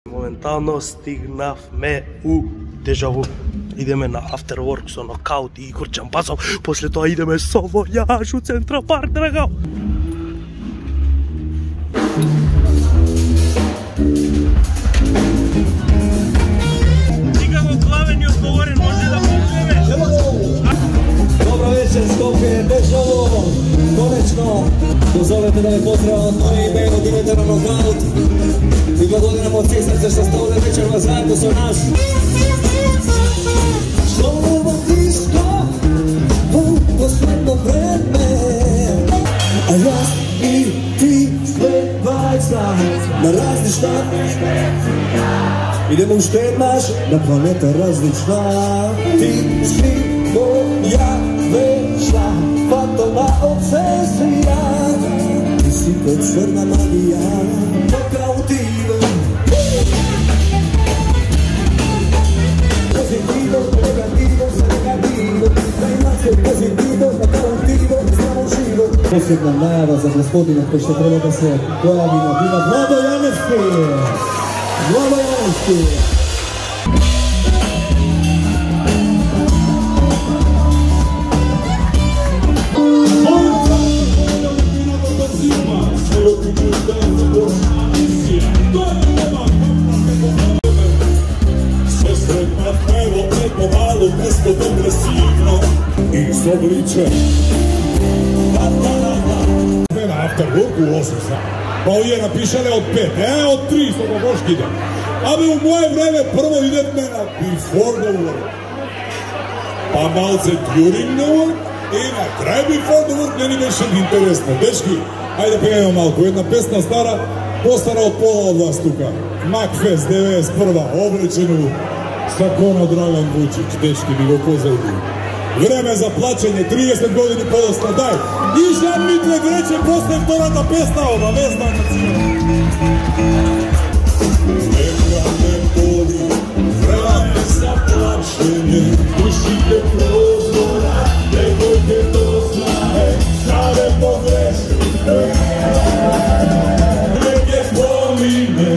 Моментално стигнавме у Дежаву. Идеме на Afterwork со Нокаут и Игор Чампасов. После тоа идеме со Војаж у Центра Парк, драга. Сега го главен и одговорен, може да поглеме. Dobro večer, Skopje, Dešavo. Konečno, dozvolite da me pozdravim od moje ime od Dimitar na Nokaut. I благодарим od svih srca što ste ovdje večerima zajedno sa nas. Šlovo disko u posledno vreme, a ja i ti sve dvajca na različna. Idemo u štetnaš na planeta različna. Ti si moja večna fatalna obsesija. Ti si kod crna magija Nokautiva. Positivo, negativo, sa negativo. Najmaske positivo, Nokautivo, znamo živo. Posebna najava za gospodina koji što treba da se pojavi na bina Vlado Janevski. Vlado Janevski. Mesto depresivno i sobliče. Na Afterworku u 8 sati. Pa ovdje napišale od 5, od 3 što ga boški ide. Ali u moje vreme prvo idete na before the work. Pa malce during the work i na kraj before the work meni više interesno. Dečki, ajde pevamo malko. Jedna pesna stara, postara od pola od vas tuka. Macfest 91. obrečenu sa kono Dragan Vučić, dečki bi go pozavili. Vreme za plaćanje, 30 godini podosla, daj! I Žan Mitle Greće, posle vtorata pesna, obavezna na cijelu. Neka me boli, vreme za plaćanje, pušite prozora, nemojte to znaje, stave pogrešite. Neke pomine,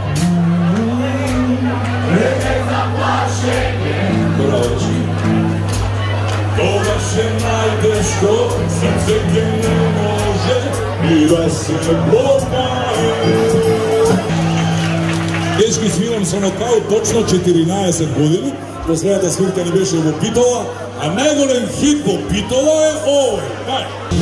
proći. To baš je najteško, srce gdje ne može i da se blokaje. Dečki, sviram sa Nokaut točno 14 godina. Posledata svirka ni beše Vopitova, a najgorem hit Vopitova je ovaj. Daj!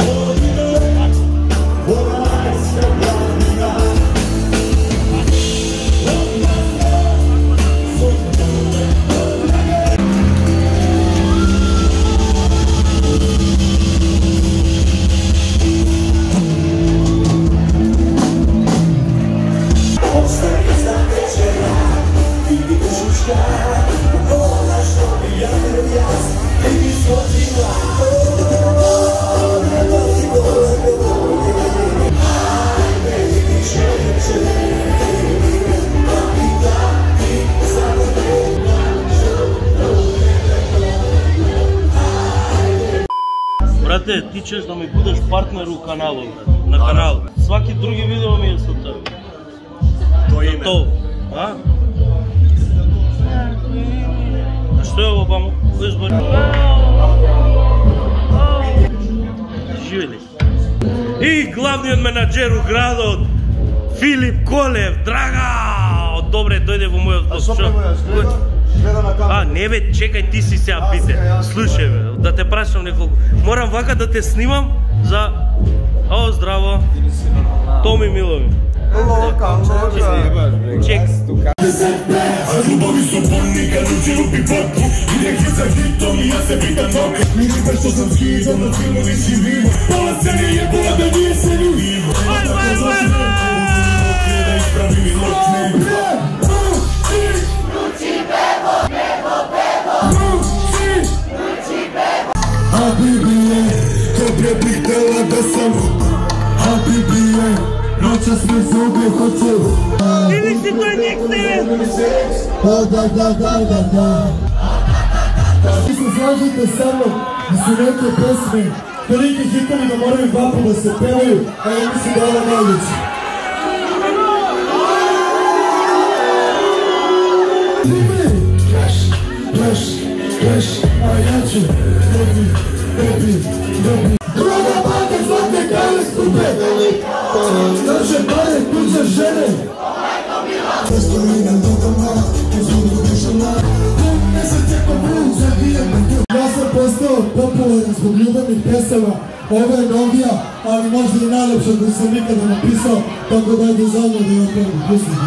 Брате, ти ćeš да ми будеш партнер у каналу, брат, на канал. Сваки други видео ми е со тебе. То име. То, а? А што е ово баму? Кој збори? Живели. И главниот менаџер у градот, Филип Колев, драга! Добре, дојде во мојот блог. А, не бе, чекај, ти си сега бите. Слушај бе, да те прашам неколку. Морам вака да те снимам за... О, здраво. Томи Милови. Чек. A ljubavi su bolni kad uđe u pipoku. Ide hit za hitom i ja se pitam dok. Nije baš što sam skidom na filmu nisi vivo. Pola scene je bola da nije se ljubivo. Da ispravi mi ločne. Habibije, dobre bih htjela da sam Habibije, noćas me zube hoće. Ili si to je Nixon? Da. Vi se slažete sa mnom da su neke pesme toliki hitovi da moraju dva puta da se pevaju, a ja mislim da je ovo najveći. a ja ću dobi. Druga baka zlatne kale skupe, naše pare, tuđe žene. Testo mi na nogama, uzbudu dušama, ne se cijeko blues, zabijem me tu. Ja sam postao popularan zbog ljubavnih pesama, ovo je novija, ali možda i najlepša koju sam nikada napisao, tako da ajde za mnom da je opravim, pustim.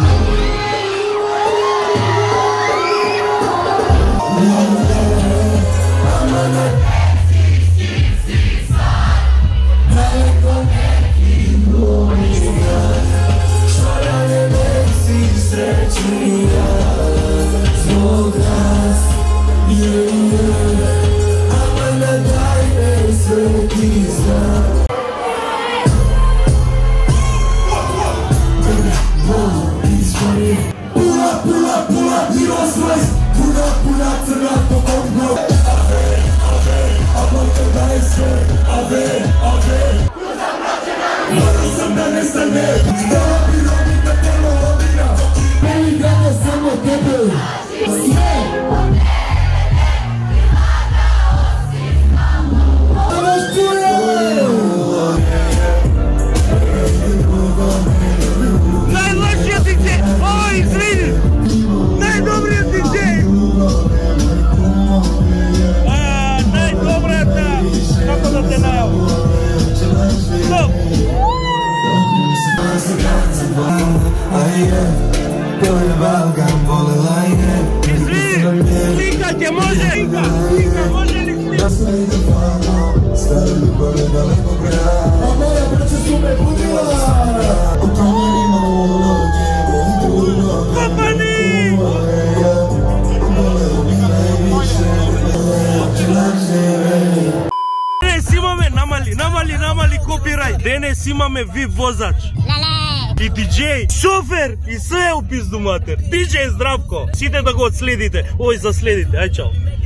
Slikajte, može! Slika, može li slika? A moja braća su me budila! Kopani! Danas imame, namali copyright. Danas imame VIP vozač. I DJ, šofer i sve u pizdu mater. DJ Zdravko. Site da ga odsledite. Oj, zasledite. Aj, čao.